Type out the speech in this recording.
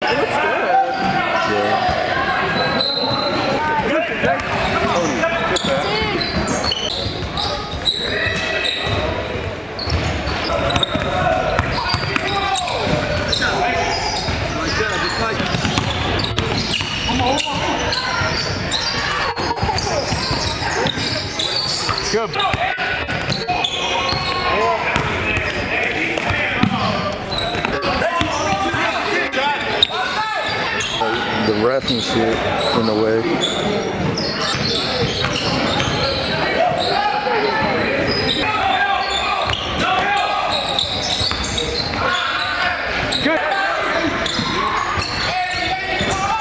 looks good. Yeah. Good. The ref and shit in the way.